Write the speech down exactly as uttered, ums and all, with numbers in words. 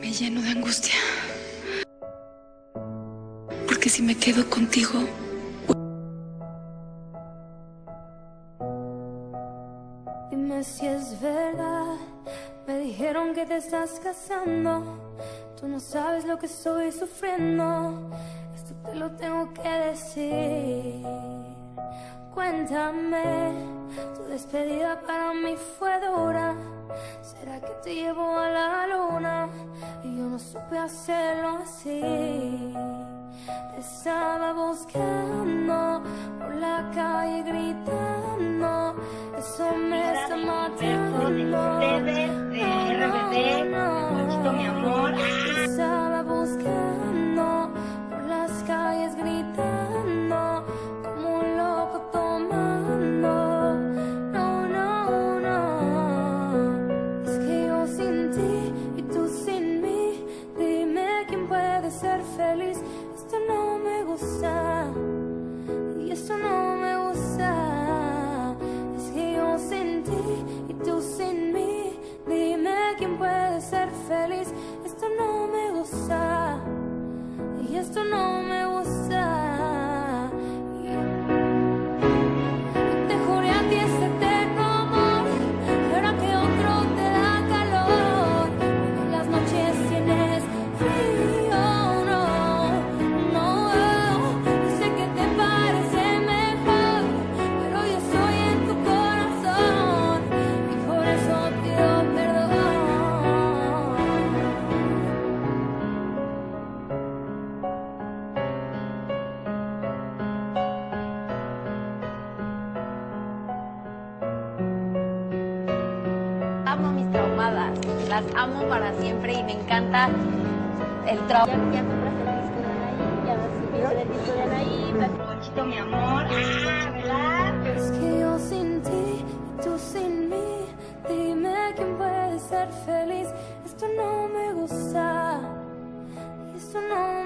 Me lleno de angustia. Porque si me quedo contigo... Dime si es verdad. Me dijeron que te estás casando. Tú no sabes lo que estoy sufriendo. Esto te lo tengo que decir. Cuéntame, tu despedida para mí fue dura. ¿Será que te llevo a la luna? Y yo no supe hacerlo así. Te estaba buscando por la calle gritando. Eso me está matando. Ustedes de R B D, Muchito mi amor. Te estaba buscando por las calles gritando como un loco tomando. No, no, no. Es que yo sin ti y tú sin mí. Dime quién puede ser feliz. Esto no me gusta y esto no me gusta. Es que yo sin ti y tú sin mí. Dime quién puede ser feliz. Esto no me gusta y esto no me gusta. Te juré a ti este eterno amor, pero que otro te da calor. En las noches tienes frío, no, no. Sé que te parece mejor, pero yo estoy en tu corazón y por eso pido perdón. Amo a mis traumadas, las amo para siempre y me encanta el trauma. Ya, ya compraste el disco de Anaí, ya vas a subir el disco de Anaí. Muchito mi amor. Ah, ¿verdad? Es que yo sin ti y tú sin mí. Dime quién puede ser feliz. Esto no me gusta y esto no